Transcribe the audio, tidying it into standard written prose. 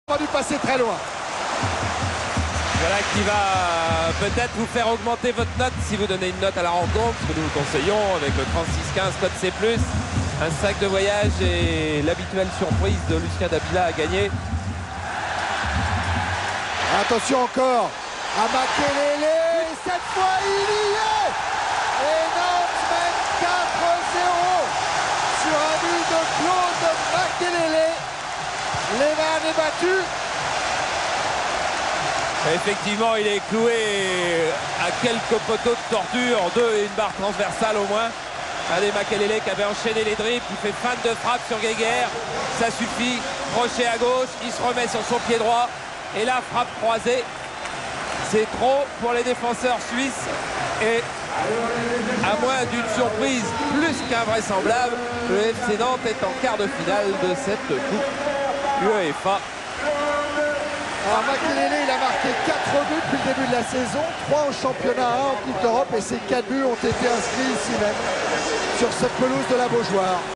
Pas dû passer très loin. Voilà qui va peut-être vous faire augmenter votre note si vous donnez une note à la rencontre, ce que nous vous conseillons avec le 36-15 code C+, un sac de voyage et l'habituelle surprise de Lucien Dabila à gagner. Attention encore à Makelele, cette fois il y est. Et Nantes mène 4-0 sur un but de Claude Makelele. Lehmann est battu. Effectivement, il est cloué à quelques poteaux de torture, 2 et une barre transversale au moins. Allez, Makelele qui avait enchaîné les dribbles, qui fait feinte de frappe sur Guéguerre. Ça suffit, crochet à gauche, il se remet sur son pied droit. Et la frappe croisée, c'est trop pour les défenseurs suisses. Et à moins d'une surprise plus qu'invraisemblable, le FC Nantes est en quart de finale de cette coupe UEFA. Alors Makelele, il a marqué 4 buts depuis le début de la saison, 3 en championnat, 1 en Coupe d'Europe, et ces 4 buts ont été inscrits ici même, sur cette pelouse de la Beaujoire.